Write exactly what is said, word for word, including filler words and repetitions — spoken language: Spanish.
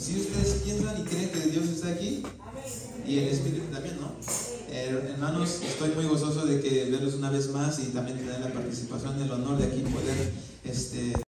Si ustedes piensan y creen que Dios está aquí, y el Espíritu también, ¿no? Eh, hermanos, estoy muy gozoso de que verlos una vez más y también tener la participación, el honor de aquí poder este